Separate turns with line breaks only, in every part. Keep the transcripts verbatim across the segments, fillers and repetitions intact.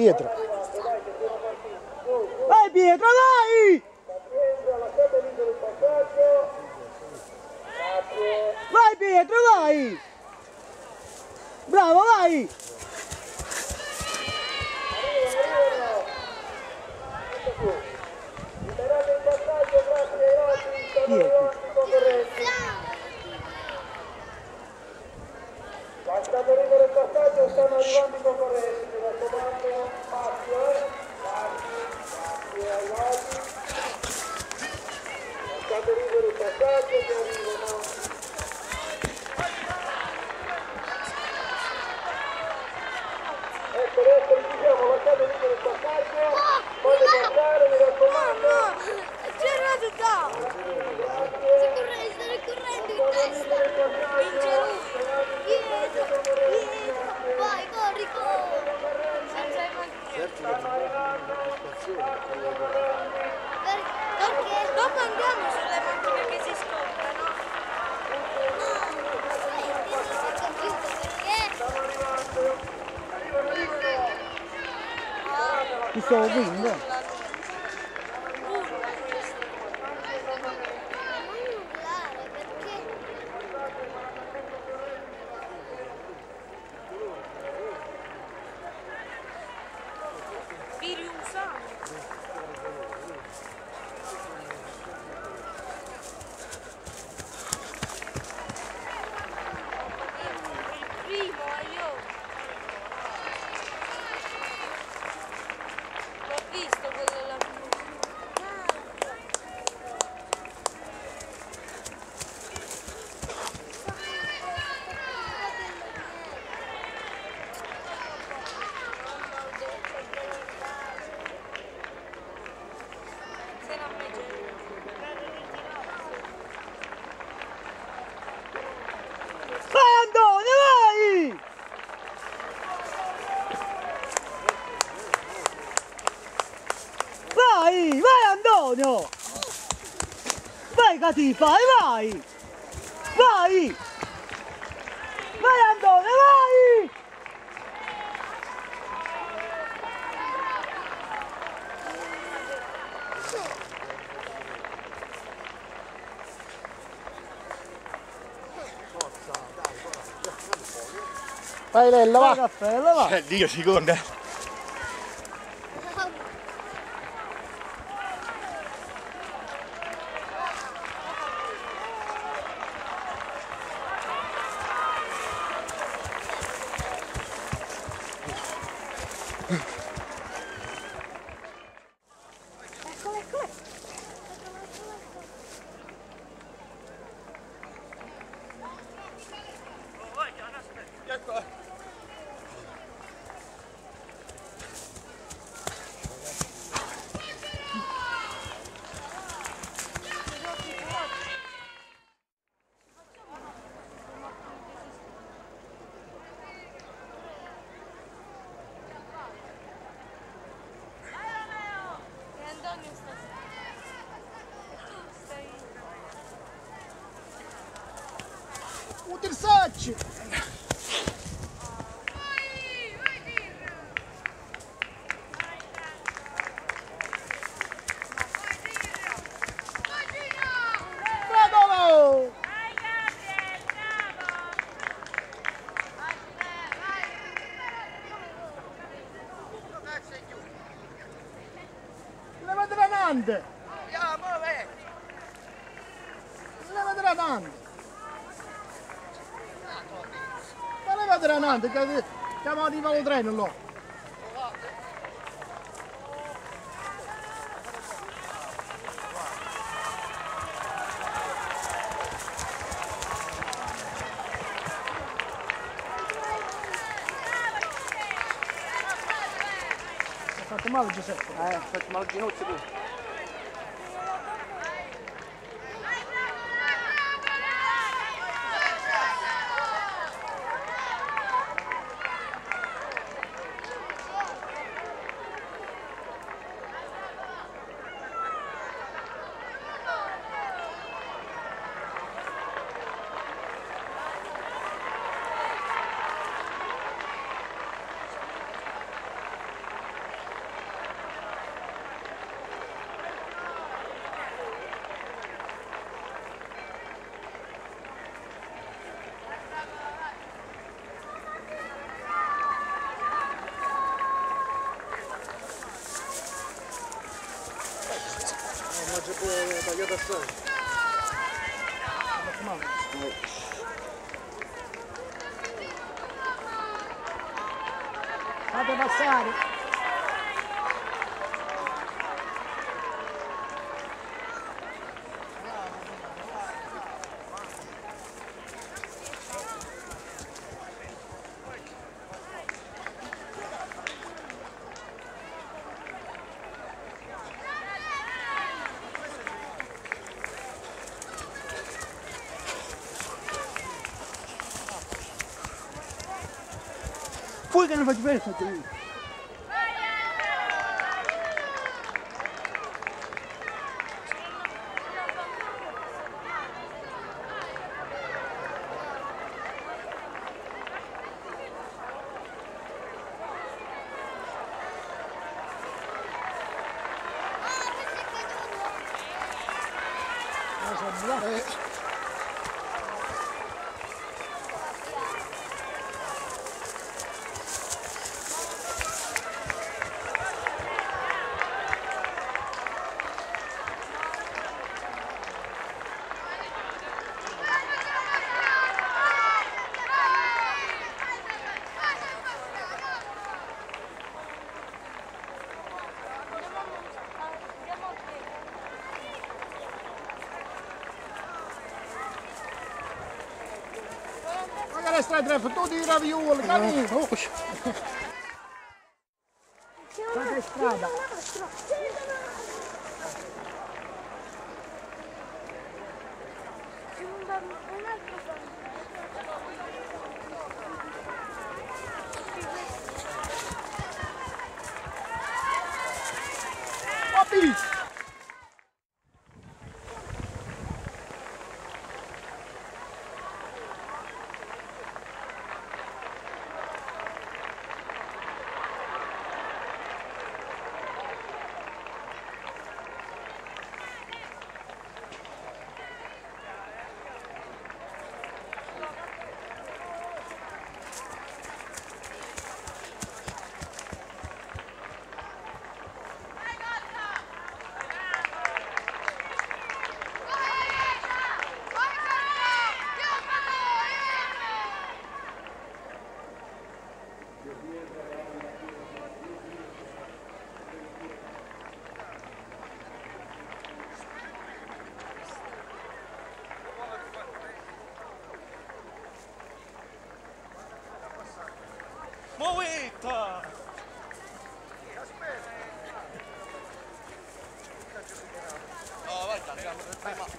Pietro. Vai Pietro, vai! Vai Pietro, vai! Bravo, vai!
Lasciate libero il passaggio, stanno arrivando i concorrenti, mi raccomando, spazio, eh? Grazie, arrivati. Lasciate libero il passaggio che arrivano. Ecco, adesso diciamo, lasciate libero il passaggio, fate passare, mi raccomando.
C'è una tutta! Stai correndo in testa! Vince lui! Dietro! Dietro! Vai, corri, corri! Senza i macchine! Perché? Dopo andiamo sulle macchine che si scontano! No! Non si è capito perché!
Ti stavo vincendo! Vai, vai Antonio! Vai Catifa, vai! Vai! Vai Antonio, vai! Vai Lella, va! Caffè, va!
Eh, Dio, seconda!
O terçante! Bravo! Leva drenante! Leva drenante! Ma leva drenante, che stiamo arrivando al treno là! Ha fatto male Giuseppe?
Eh, ha fatto male il ginocchio tu.
c'è pure tagliato assai. Fate passare. Poi che non faccio bene, faccio io. Eh. Magari stai tre fottuti di ravioli, cammino! Fate strada! Papi!
Muovita! No, vai, vai, vai.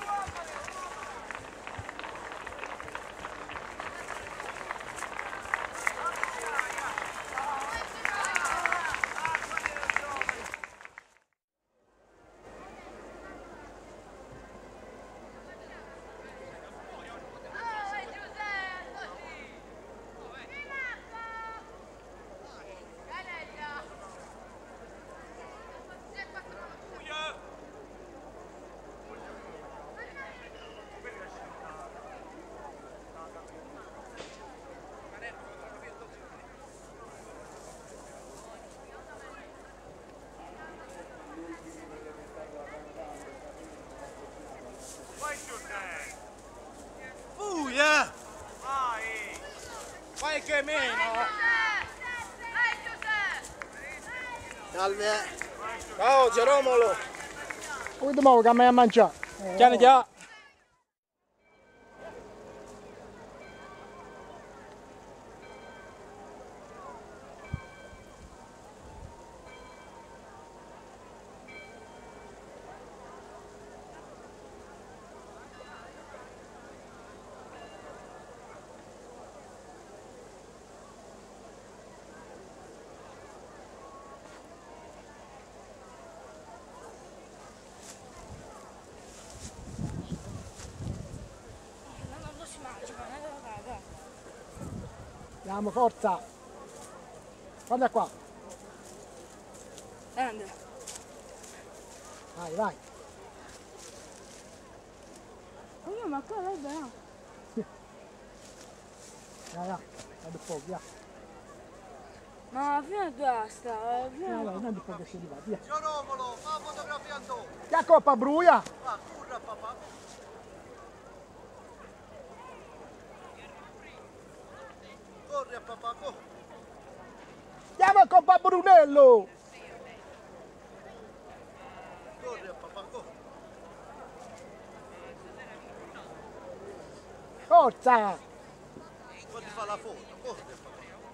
Fuia! Vai! Vai che meno!
Salve!
Ciao Geromolo!
Poi dobbiamo che a mangiare!
Chiani già!
Andiamo, forza! Guarda qua!
Grande.
Vai, vai!
Oh, ma qua è bene.
Vai, vai! Vado un po', via!
Ma alla fine basta, alla fine...
Vai, vai, non ti può che si va, via!
Geromolo, fa fotografia tu!
La coppa bruia.
Va, corre papà. Corri papà, corri.
Andiamo a coppa Brunello.
Corri papà, corri.
Forza.
Quando fa la foto, corri papà.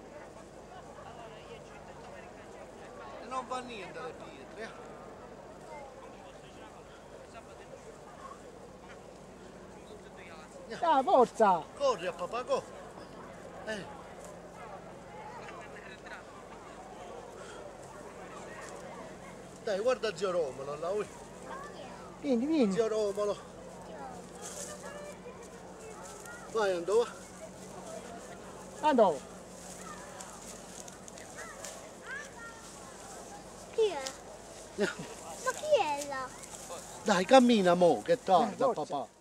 E non fa niente le pietre. eh.
Dai, forza.
Corri a papà, corri. Eh. Dai, guarda zio Romolo là, ui.
Vieni, vieni.
Zio Romolo. Vai, andò.
Andò.
Chi è? Ma chi è là?
Dai, cammina mo, che tarda
Eh, forza.
papà.